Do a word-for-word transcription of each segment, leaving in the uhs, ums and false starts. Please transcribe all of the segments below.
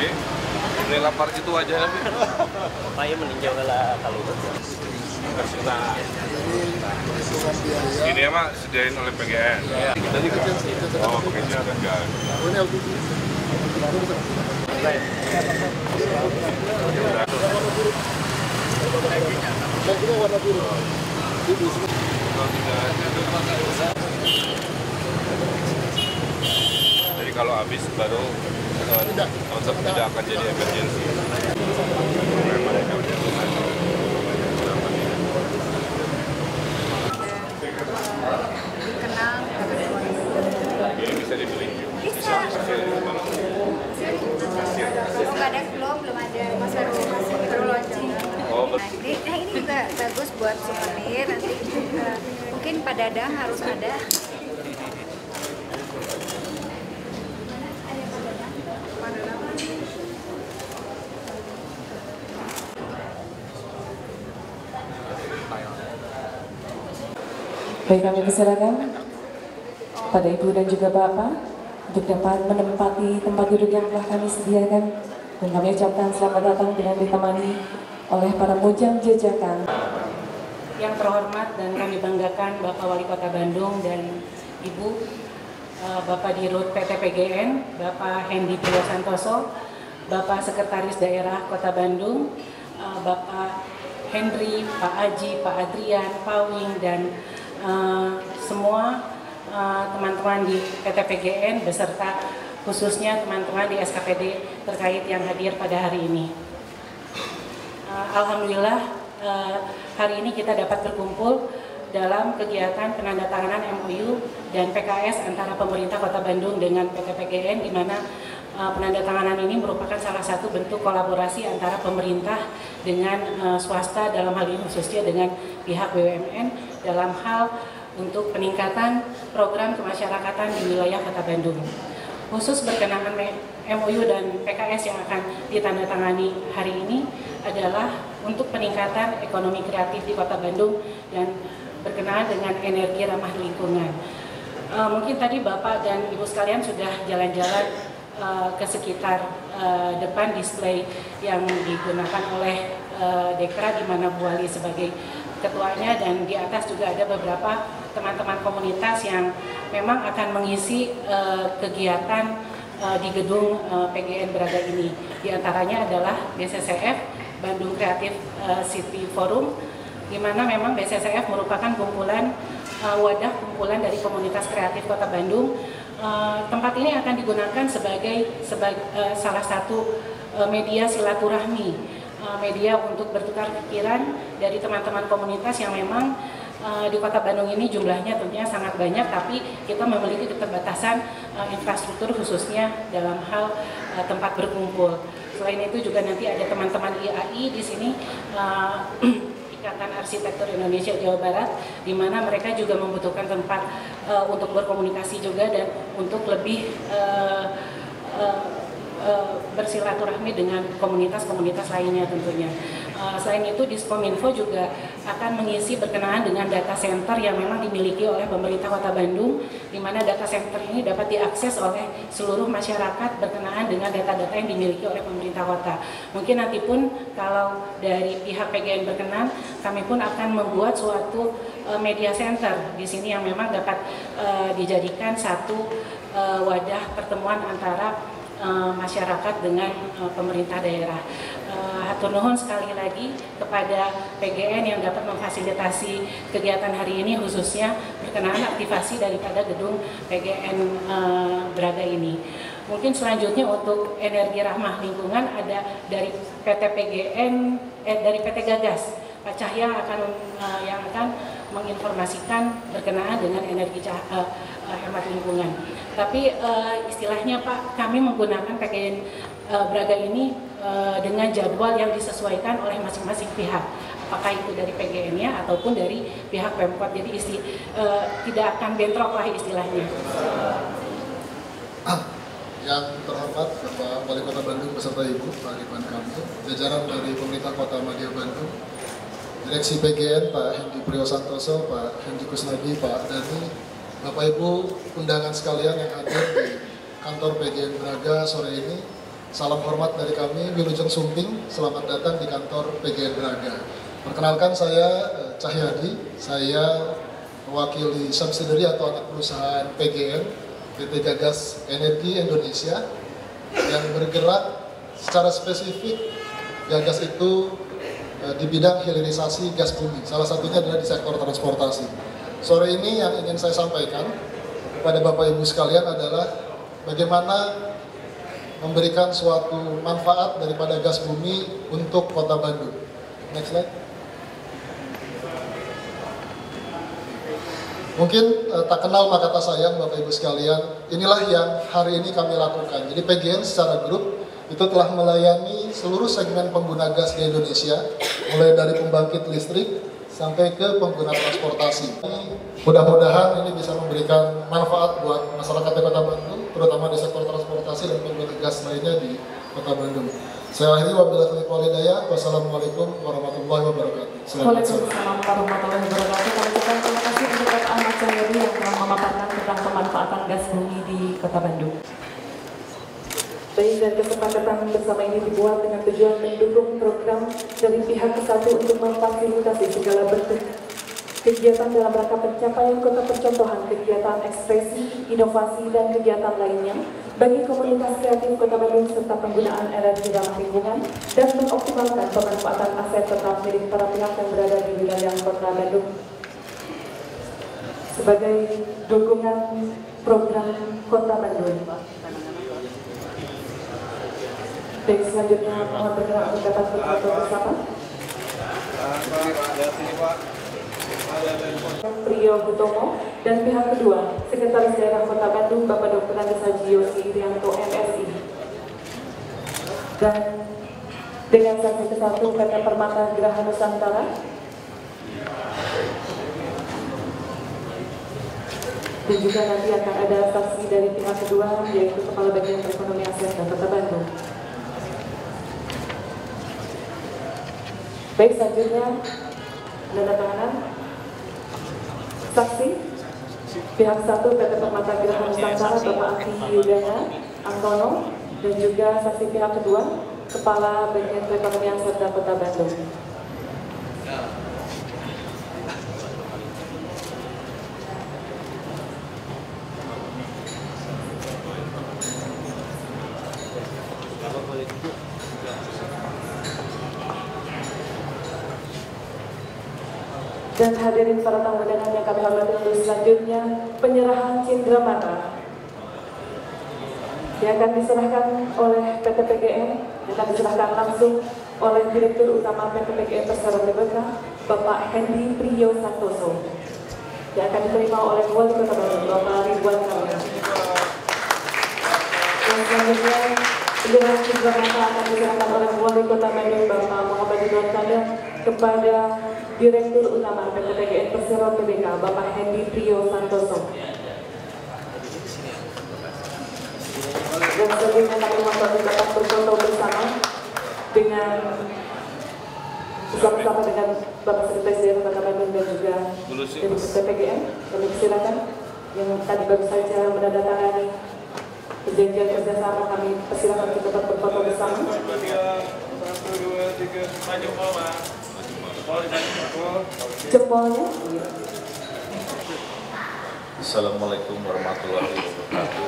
Bi, ini lapar gitu aja Bi. Saya meninjau lah kalau Nah, ini emang disediain oleh P G N. Ya. Kita juga. Oh, pengennya ada enggak? Jadi kalau habis baru konsep tidak akan jadi emergency. Kenal Ini bisa dibeli. bisa nggak ada belum belum ada masih baru masih baru launching. Oh, Nah, ini, nah ini juga bagus buat souvenir nanti uh, mungkin Pak Dadang harus ada. Baik, kami persilakan pada Ibu dan juga Bapak untuk dapat menempati tempat duduk yang telah kami sediakan, dan kami ucapkan selamat datang dengan ditemani oleh para mujang jajakan. Yang terhormat dan kami banggakan Bapak Wali Kota Bandung dan Ibu Bapak Dirut P T P G N, Bapak Hendy Priyosantoso, Bapak Sekretaris Daerah Kota Bandung, Bapak Henry, Pak Aji, Pak Adrian, Pak Wing, dan Uh, semua teman-teman uh, di P T P G N beserta khususnya teman-teman di S K P D terkait yang hadir pada hari ini. Uh, Alhamdulillah uh, hari ini kita dapat berkumpul dalam kegiatan penandatanganan M O U dan P K S antara pemerintah Kota Bandung dengan P T P G N, di mana uh, penandatanganan ini merupakan salah satu bentuk kolaborasi antara pemerintah dengan uh, swasta, dalam hal ini khususnya dengan pihak B U M N dalam hal untuk peningkatan program kemasyarakatan di wilayah Kota Bandung. Khusus berkenaan M O U dan P K S yang akan ditandatangani hari ini adalah untuk peningkatan ekonomi kreatif di Kota Bandung dan berkenaan dengan energi ramah lingkungan. Uh, mungkin tadi Bapak dan Ibu sekalian sudah jalan-jalan uh, ke sekitar uh, depan display yang digunakan oleh uh, Dekra, di mana Bu Wali sebagai ketuanya, dan di atas juga ada beberapa teman-teman komunitas yang memang akan mengisi uh, kegiatan uh, di gedung uh, P G N Braga ini. Di antaranya adalah B C C F, Bandung Creative uh, City Forum, di mana memang B C C F merupakan kumpulan uh, wadah kumpulan dari komunitas kreatif Kota Bandung. Uh, tempat ini akan digunakan sebagai, sebagai uh, salah satu uh, media silaturahmi, media untuk bertukar pikiran dari teman-teman komunitas yang memang uh, di Kota Bandung ini jumlahnya tentunya sangat banyak, tapi kita memiliki keterbatasan uh, infrastruktur khususnya dalam hal uh, tempat berkumpul. Selain itu juga nanti ada teman-teman I A I di sini, uh, Ikatan Arsitektur Indonesia Jawa Barat, di mana mereka juga membutuhkan tempat uh, untuk berkomunikasi juga dan untuk lebih uh, uh, bersilaturahmi dengan komunitas-komunitas lainnya tentunya. Uh, selain itu, Diskominfo juga akan mengisi berkenaan dengan data center yang memang dimiliki oleh pemerintah Kota Bandung, di mana data center ini dapat diakses oleh seluruh masyarakat berkenaan dengan data-data yang dimiliki oleh pemerintah kota. Mungkin nanti pun kalau dari pihak P G N berkenan, kami pun akan membuat suatu uh, media center di sini yang memang dapat uh, dijadikan satu uh, wadah pertemuan antara Uh, masyarakat dengan uh, pemerintah daerah. Uh, hatur nuhun sekali lagi kepada P G N yang dapat memfasilitasi kegiatan hari ini, khususnya berkenaan aktivasi daripada gedung P G N uh, Braga ini. Mungkin selanjutnya untuk energi ramah lingkungan ada dari P T P G N, eh, dari P T Gagas, Pak Cahya akan uh, yang akan menginformasikan berkenaan dengan energi cah, uh, uh, hemat lingkungan. Tapi uh, istilahnya Pak, kami menggunakan P G N uh, Braga ini uh, dengan jadwal yang disesuaikan oleh masing-masing pihak, apakah itu dari P G N-nya ataupun dari pihak Pemkot. Jadi isti, uh, tidak akan bentrok lah istilahnya. Yang terhormat Bapak Wali Kota Bandung beserta Ibu, Pak Ridwan Kamil, jajaran dari pemerintah Kota Madya Bandung, Direksi P G N Pak Hendy Priyosantoso, Pak Hendy Kusnadi, Pak Dani, Bapak Ibu undangan sekalian yang hadir di kantor P G N Braga sore ini, salam hormat dari kami, Wilujeng Sumping, selamat datang di kantor P G N Braga. Perkenalkan saya eh, Cahyadi, saya mewakili subsidiary atau anak perusahaan P G N, P T Gagas Energi Indonesia, yang bergerak secara spesifik. Gagas itu eh, di bidang hilirisasi gas bumi, salah satunya adalah di sektor transportasi. Sore ini yang ingin saya sampaikan kepada Bapak Ibu sekalian adalah bagaimana memberikan suatu manfaat daripada gas bumi untuk Kota Bandung. Next slide. Mungkin eh, tak kenal maka tak sayang Bapak Ibu sekalian, inilah yang hari ini kami lakukan. Jadi P G N secara grup itu telah melayani seluruh segmen pengguna gas di Indonesia, mulai dari pembangkit listrik sampai ke pengguna transportasi. Mudah-mudahan ini bisa memberikan manfaat buat masyarakat di Kota Bandung, terutama di sektor transportasi dan pengguna gas lainnya di Kota Bandung. Saya akhiri wabillahi taufiq wal hidayah. Wassalamualaikum warahmatullahi wabarakatuh. Waalaikumsalam warahmatullahi wabarakatuh. Kami ucapkan terima kasih untuk Bapak Ahmad Cahyadi yang telah memaparkan tentang pemanfaatan gas bumi di Kota Bandung. Baik, dan kesepakatan bersama ini dibuat dengan tujuan mendukung program dari pihak kesatu untuk memfasilitasi segala bentuk kegiatan dalam rangka pencapaian kota percontohan kegiatan ekspresi, inovasi, dan kegiatan lainnya bagi komunitas kreatif Kota Bandung serta penggunaan energi ramah lingkungan dan mengoptimalkan pemanfaatan aset tetap milik para pihak yang berada di wilayah Kota Bandung sebagai dukungan program Kota Bandung. Baik, selanjutnya mohon bergerak untuk dapat berfoto bersama. Priyo Hutomo dan pihak kedua, Sekretaris Daerah Kota Bandung Bapak Doktor Andes Haji Yosi Irianto M Si. Dan dengan saksi ke satu P T Permata Geraha Nusantara. Dan juga nanti akan ada saksi dari pihak kedua, yaitu Kepala Bagian Perekonomian Asean Kota Bandung. Baik, selanjutnya penandatanganan saksi pihak satu P T Permata Geraha Nusantara Bapak Aki Yudana Angkono dan juga saksi pihak kedua Kepala Bagian Perekonomian Serta Kota Bandung. Dan hadirin para tamu undangan yang kami hormati, untuk selanjutnya penyerahan cindera mata yang akan diserahkan oleh P T P G N, yang akan diserahkan langsung oleh Direktur Utama P T P G N Persero Tbk Bapak Hendy Priyo Santoso, yang akan diterima oleh Wali Kota Bandung Bapak Ridwan Kamil. Dan selanjutnya penyerahan cindera mata akan diserahkan oleh Wali Kota Bandung Bapak Muhammad Ridwan Kamil kepada Direktur Utama P T P G N Persero Tbk Bapak Hendy Priyo Santoso. Dan selanjutnya kami mohon dapat berfoto bersama dengan bersama-sama dengan Bapak Sekretaris Daerah Kota Bandung dan juga dari P T P G N. Kami silakan yang tadi baru saja menandatangani perjanjian kerjasama, kami persilakan untuk dapat berfoto bersama. Jempolnya. Assalamualaikum warahmatullahi wabarakatuh.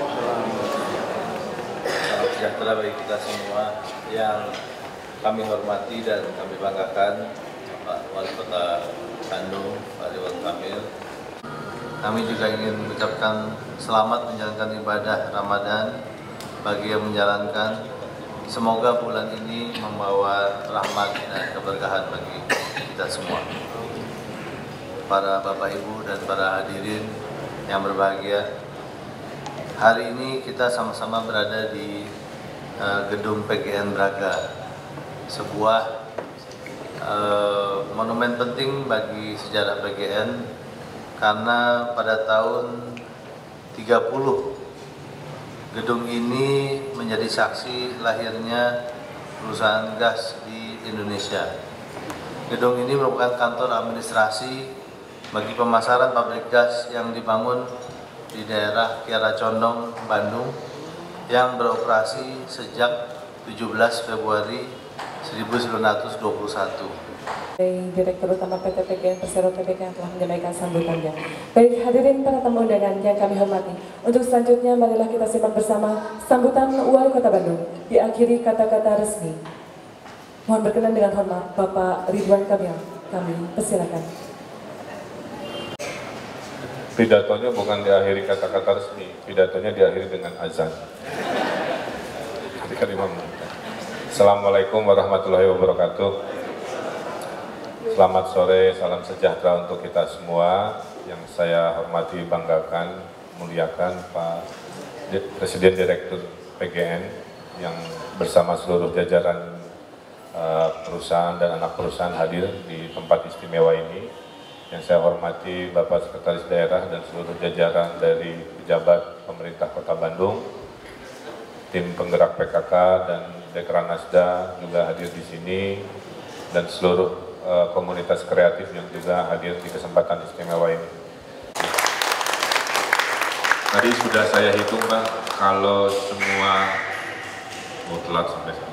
Salam sejahtera bagi kita semua yang kami hormati dan kami banggakan, Pak Wali Kota Bandung, Pak Ridwan Kamil. Kami juga ingin mengucapkan selamat menjalankan ibadah Ramadan bagi yang menjalankan. Semoga bulan ini membawa rahmat dan keberkahan bagi kita semua. Para Bapak Ibu dan para hadirin yang berbahagia, hari ini kita sama-sama berada di uh, gedung P G N Braga, sebuah uh, monumen penting bagi sejarah P G N karena pada tahun tiga puluh gedung ini menjadi saksi lahirnya perusahaan gas di Indonesia. Gedung ini merupakan kantor administrasi bagi pemasaran pabrik gas yang dibangun di daerah Kiara Condong, Bandung, yang beroperasi sejak tujuh belas Februari seribu sembilan ratus dua puluh satu. Dari Direktur Utama P T P G N Persero T B K yang telah menyampaikan sambutannya. Baik, hadirin para tamu undangan yang kami hormati. Untuk selanjutnya, marilah kita simak bersama sambutan Wali Kota Bandung. Diakhiri kata-kata resmi. Mohon berkenan dengan hormat Bapak Ridwan Kamil. Kami persilakan. Pidatonya bukan diakhiri kata-kata resmi, pidatonya diakhiri dengan azan. Ketika Imam. Assalamualaikum warahmatullahi wabarakatuh. Selamat sore, salam sejahtera untuk kita semua. Yang saya hormati, banggakan, muliakan Pak Presiden Direktur P G N yang bersama seluruh jajaran uh, perusahaan dan anak perusahaan hadir di tempat istimewa ini. Yang saya hormati Bapak Sekretaris Daerah dan seluruh jajaran dari pejabat pemerintah Kota Bandung, tim penggerak P K K dan Dekranasda juga hadir di sini, dan seluruh uh, komunitas kreatif yang juga hadir di kesempatan istimewa ini. Tadi sudah saya hitung, Bang, kalau semua mau telat sampai sana.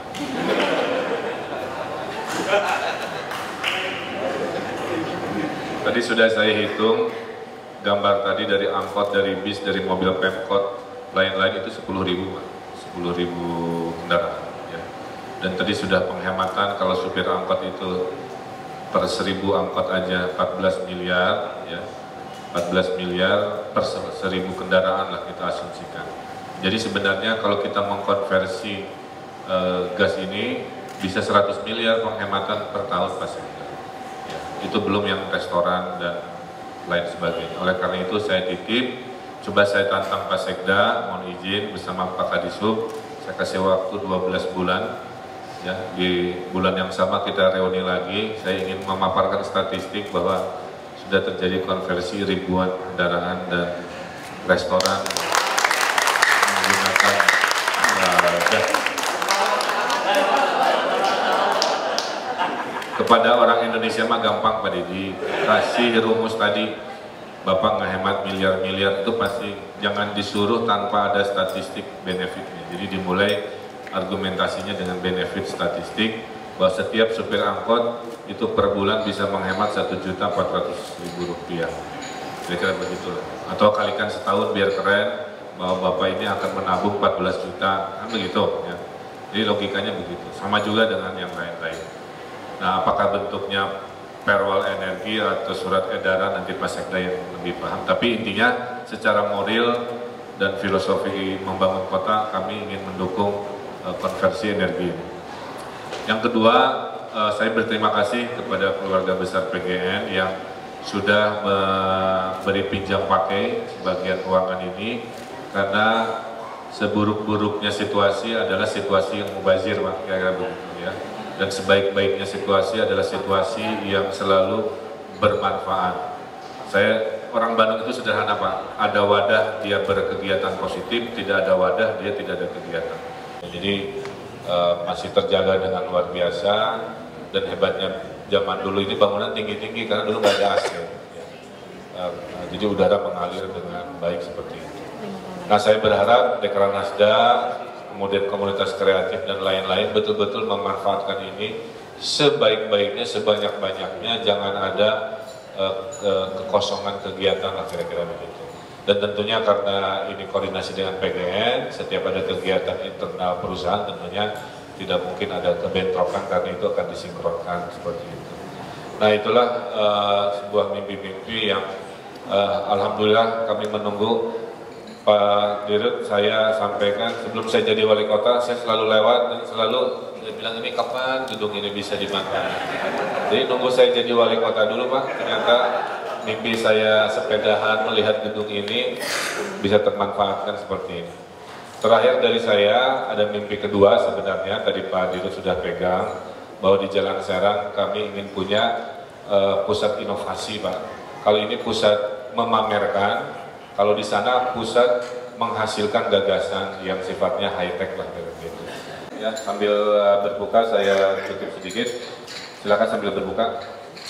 Tadi sudah saya hitung gambar tadi dari angkot, dari bis, dari mobil Pemkot, lain-lain itu sepuluh ribu, sepuluh ribu kendaraan. Ya. Dan tadi sudah penghematan kalau supir angkot itu per seribu angkot aja empat belas miliar, ya, empat belas miliar per seribu kendaraan lah kita asumsikan. Jadi sebenarnya kalau kita mengkonversi uh, gas ini bisa seratus miliar penghematan per tahun pasti. Itu belum yang restoran dan lain sebagainya. Oleh karena itu saya titip, coba saya tantang Pak Sekda, mohon izin bersama Pak Kadisub, saya kasih waktu dua belas bulan. Ya, di bulan yang sama kita reuni lagi. Saya ingin memaparkan statistik bahwa sudah terjadi konversi ribuan kendaraan dan restoran menggunakan uh, gas. Kepada orang Indonesia mah gampang Pak Deddy, kasih rumus tadi, Bapak ngehemat miliar-miliar itu pasti, jangan disuruh tanpa ada statistik benefitnya. Jadi dimulai argumentasinya dengan benefit statistik, bahwa setiap supir angkot itu per bulan bisa menghemat satu juta empat ratus ribu rupiah. Kira-kira begitu. Atau kalikan setahun biar keren, bahwa Bapak ini akan menabung empat belas juta, kan begitu ya. Jadi logikanya begitu, sama juga dengan yang lain-lain. Nah, apakah bentuknya perwal energi atau surat edaran, nanti Pak Sekda yang lebih paham. Tapi intinya secara moral dan filosofi membangun kota, kami ingin mendukung uh, konversi energi. Yang kedua, uh, saya berterima kasih kepada keluarga besar P G N yang sudah memberi pinjam pakai sebagian keuangan ini, karena seburuk-buruknya situasi adalah situasi yang mubazir, Pak, kira-kira begitu ya. Dan sebaik-baiknya situasi adalah situasi yang selalu bermanfaat. Saya, orang Bandung itu sederhana Pak, ada wadah dia berkegiatan positif, tidak ada wadah dia tidak ada kegiatan. Jadi uh, masih terjaga dengan luar biasa, dan hebatnya zaman dulu ini bangunan tinggi-tinggi karena dulu nggak ada A C. Uh, jadi udara mengalir dengan baik seperti itu. Nah, saya berharap Dekranasda, kemudian komunitas kreatif dan lain-lain betul-betul memanfaatkan ini sebaik-baiknya, sebanyak-banyaknya, jangan ada uh, ke kekosongan kegiatan lah, kira-kira begitu. Dan tentunya karena ini koordinasi dengan P G N, setiap ada kegiatan internal perusahaan tentunya tidak mungkin ada kebentrokan, karena itu akan disinkronkan seperti itu. Nah, itulah uh, sebuah mimpi-mimpi yang uh, alhamdulillah kami menunggu. Pak Dirut, saya sampaikan sebelum saya jadi wali kota, saya selalu lewat dan selalu dia bilang, ini kapan gedung ini bisa dimakan. Jadi nunggu saya jadi wali kota dulu Pak, ternyata mimpi saya sepedahan melihat gedung ini bisa termanfaatkan seperti ini. Terakhir dari saya, ada mimpi kedua sebenarnya, tadi Pak Dirut sudah pegang, bahwa di Jalan Serang kami ingin punya uh, pusat inovasi Pak. Kalau ini pusat memamerkan, kalau di sana pusat menghasilkan gagasan yang sifatnya high-tech lah gitu. Ya, sambil uh, berbuka saya tutup sedikit. Silakan sambil berbuka.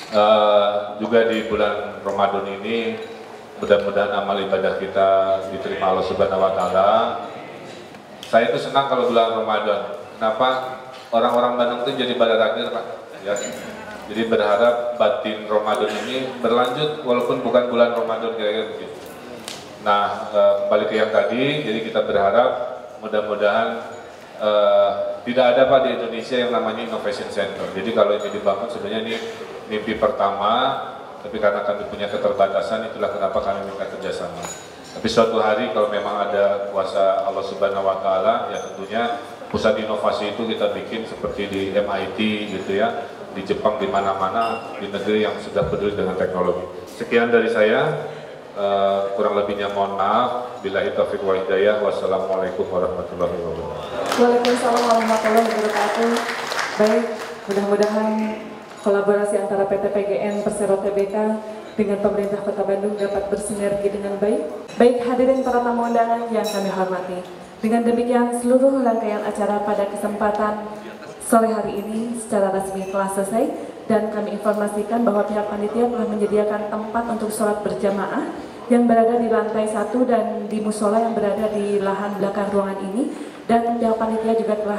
Uh, juga di bulan Ramadan ini mudah-mudahan amal ibadah kita diterima Allah Subhanahu wa taala. Saya itu senang kalau bulan Ramadan. kenapa orang-orang Bandung itu jadi badaragir Pak. Ya. Jadi berharap batin Ramadan ini berlanjut walaupun bukan bulan Ramadan kira-kira begitu. Nah, e, kembali ke yang tadi, jadi kita berharap mudah-mudahan e, tidak ada Pak di Indonesia yang namanya Innovation Center. Jadi kalau ini dibangun sebenarnya ini mimpi pertama, tapi karena kami punya keterbatasan itulah kenapa kami minta kerjasama. Tapi suatu hari kalau memang ada kuasa Allah Subhanahu Wa Taala, ya tentunya pusat inovasi itu kita bikin seperti di M I T gitu ya, di Jepang, di mana-mana di negeri yang sudah peduli dengan teknologi. Sekian dari saya, uh, kurang lebihnya mohon maaf. Billahi taufiq wal hidayah. Wassalamualaikum warahmatullahi wabarakatuh. Waalaikumsalam warahmatullahi wabarakatuh. Baik, mudah-mudahan kolaborasi antara P T P G N Persero T B K dengan pemerintah Kota Bandung dapat bersinergi dengan baik. Baik hadirin para tamu undangan yang kami hormati. Dengan demikian seluruh rangkaian acara pada kesempatan sore hari ini secara resmi telah selesai dan kami informasikan bahwa pihak panitia telah menyediakan tempat untuk sholat berjamaah yang berada di lantai satu dan di musola yang berada di lahan belakang ruangan ini, dan pihak panitia juga telah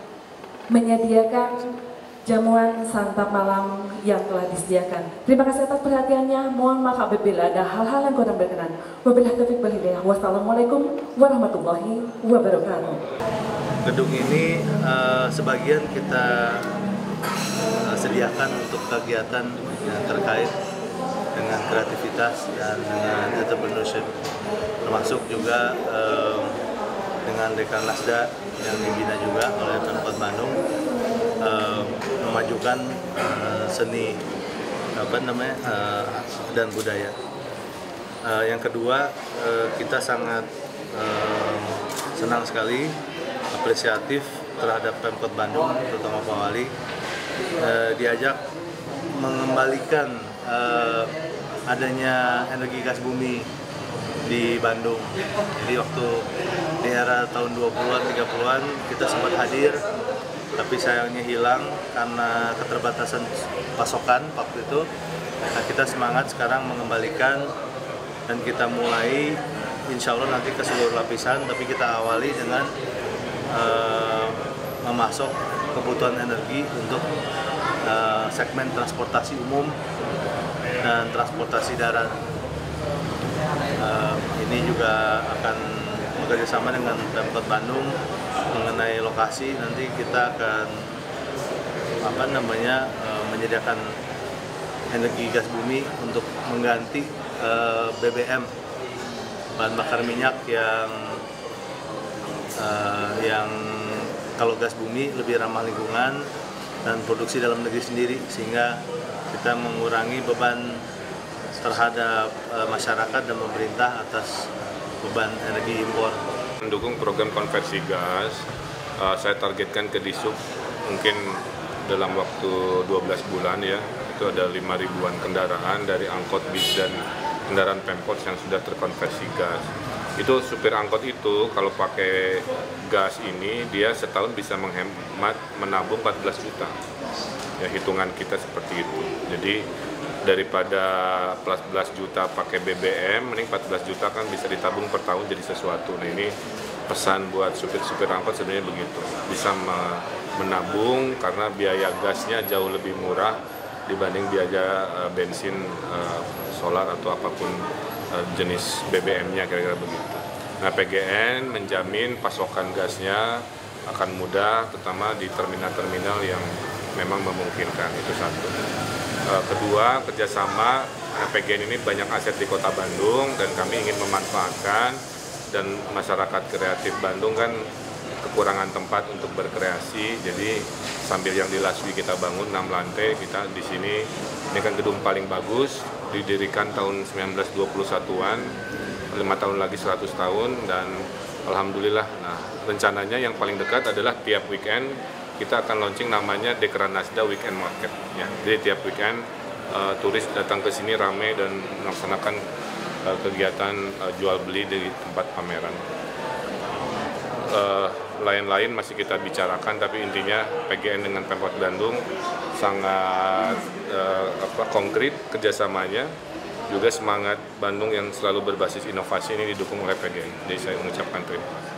menyediakan jamuan santap malam yang telah disediakan. Terima kasih atas perhatiannya. Mohon maaf apabila ada hal-hal yang kurang berkenan. Wabillahi taufiq wal hidayah. Wassalamualaikum warahmatullahi wabarakatuh. Gedung ini uh, sebagian kita uh, sediakan untuk kegiatan yang terkait dengan kreativitas dan dengan entrepreneurship, termasuk juga uh, dengan Dekan Nasda yang dibina juga oleh Pemkot Bandung, uh, memajukan uh, seni apa namanya uh, dan budaya. Uh, yang kedua, uh, kita sangat uh, senang sekali, apresiatif terhadap Pemkot Bandung, terutama Pak Wali, eh, diajak mengembalikan eh, adanya energi gas bumi di Bandung. Jadi waktu di era tahun dua puluhan, tiga puluhan kita sempat hadir, tapi sayangnya hilang karena keterbatasan pasokan waktu itu. Nah, kita semangat sekarang mengembalikan dan kita mulai insya Allah nanti ke seluruh lapisan, tapi kita awali dengan Uh, memasok kebutuhan energi untuk uh, segmen transportasi umum dan transportasi darat. Uh, ini juga akan bekerjasama dengan Pemkot Bandung mengenai lokasi. Nanti kita akan apa namanya uh, menyediakan energi gas bumi untuk mengganti uh, B B M, bahan bakar minyak yang Uh, yang kalau gas bumi lebih ramah lingkungan dan produksi dalam negeri sendiri, sehingga kita mengurangi beban terhadap uh, masyarakat dan pemerintah atas beban energi impor. Mendukung program konversi gas, uh, saya targetkan ke Disub mungkin dalam waktu dua belas bulan ya, itu ada lima ribuan kendaraan dari angkot, bis dan kendaraan Pemkot yang sudah terkonversi gas. Itu supir angkot itu kalau pakai gas ini dia setahun bisa menghemat, menabung empat belas juta. Ya, hitungan kita seperti itu. Jadi daripada empat belas juta pakai B B M, mending empat belas juta kan bisa ditabung per tahun jadi sesuatu. Nah, ini pesan buat supir-supir angkot sebenarnya begitu. Bisa menabung karena biaya gasnya jauh lebih murah dibanding biaya uh, bensin, uh, solar atau apapun jenis B B M-nya, kira-kira begitu. Nah, P G N menjamin pasokan gasnya akan mudah, terutama di terminal-terminal yang memang memungkinkan, itu satu. E, kedua, kerjasama, nah, P G N ini banyak aset di Kota Bandung dan kami ingin memanfaatkan, dan masyarakat kreatif Bandung kan kekurangan tempat untuk berkreasi, jadi sambil yang di Laswi kita bangun enam lantai, kita di sini, ini kan gedung paling bagus, didirikan tahun sembilan belas dua puluh satuan, lima tahun lagi seratus tahun, dan alhamdulillah. Nah, rencananya yang paling dekat adalah tiap weekend kita akan launching namanya Dekran Nasda Weekend Market. Ya, jadi tiap weekend uh, turis datang ke sini ramai dan melaksanakan uh, kegiatan uh, jual beli di tempat pameran. Uh, lain-lain masih kita bicarakan, tapi intinya P G N dengan Pemkot Bandung sangat uh, apa, konkret kerjasamanya, juga semangat Bandung yang selalu berbasis inovasi ini didukung oleh P G N. Jadi saya mengucapkan terima kasih.